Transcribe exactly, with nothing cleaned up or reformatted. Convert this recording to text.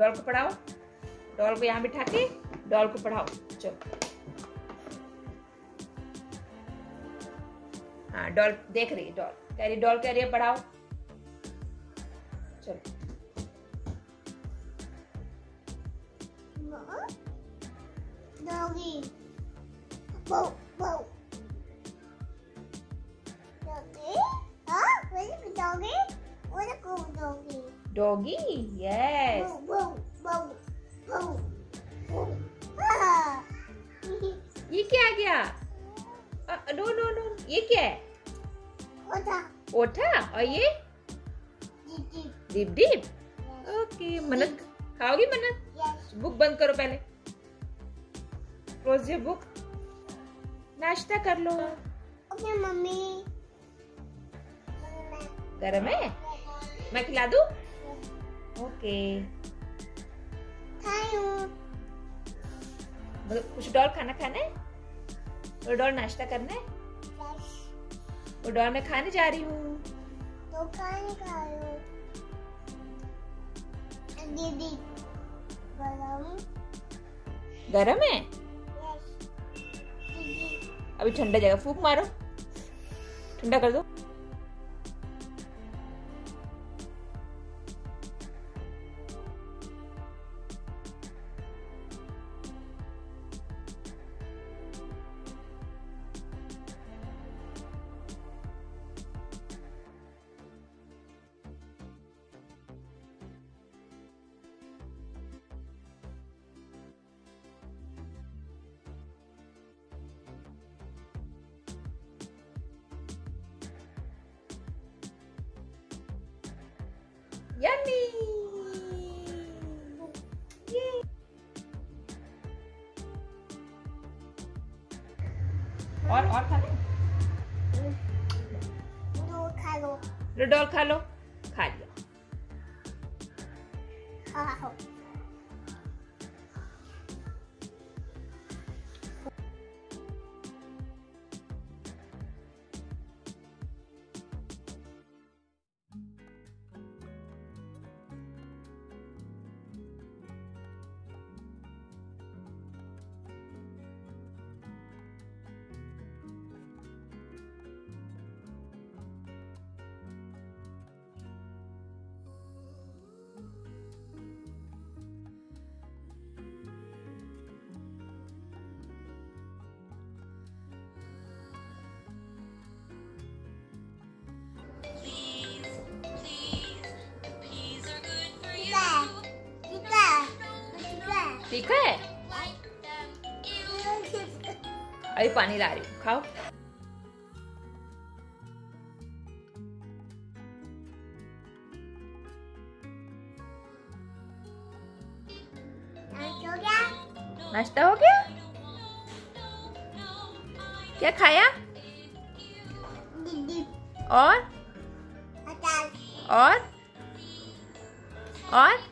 Doll को पढ़ाओ। Doll को यहाँ बिठा के डॉल को पढ़ाओ। चलो हाँ, डॉल देख रही है, डॉल कह रही डॉल कह रही है पढ़ाओ। चलो डॉगी बो बो डॉगी हाँ वही डॉगी वो देखो डॉगी डॉगी यस। बो बो बो बो हाँ ये क्या आ गया? नो नो नो ये क्या है? ओठा ओठा। और ये दीदी दीप दीप। ओके मन्नत खाओगी? मन्नत यस बुक बंद करो पहले, क्लोज योर बुक। नाश्ता कर लो। ओके मम्मी गरम है? मैं खिला दूं? ओके खाऊं कुछ डॉल खाना खाना है? वो डॉल नाश्ता करना है? यस वो डॉल मैं खाने जा रही हूँ। तो खाने खाओ दीदी गरम गरम है? यस दीदी अभी ठंडा जाएगा, फूंक मारो, ठंडा कर दो। Yummy! Yay! और और खाना? दो खा लो डॉल खा लो। खा लिया। खाओ ठीक है? अभी पानी ला रही हूँ, खाओ। नाश्ता हो गया? क्या खाया? और और और